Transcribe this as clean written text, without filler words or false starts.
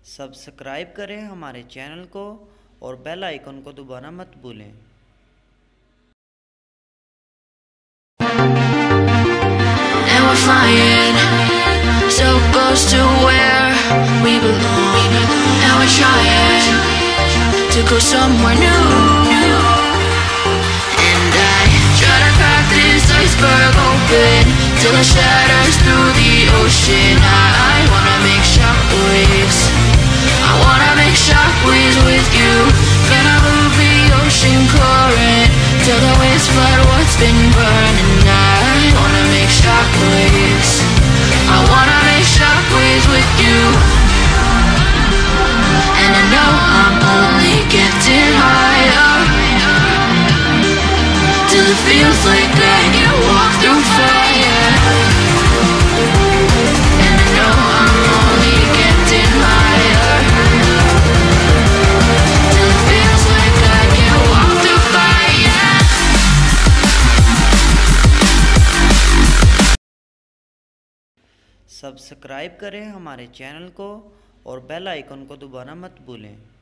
Subscribe करें हमारे channel को और बेल आइकन को दबाना मत भूलें। And we're flying so close to where we belong. And we're trying to go somewhere new. And I try to crack this iceberg open till it shatters through the ocean. I wanna make shockwaves. I wanna make shockwaves with you. Gonna move the ocean current till the waves flood what's been burning. I wanna make shockwaves. I wanna make shockwaves with you. And I know I'm only getting higher till it feels like I can walk through fire. And I know I'm only getting higher till it feels like I can walk through fire. Subscribe करें हमारे channel को और bell icon को दबाना मत भूलें।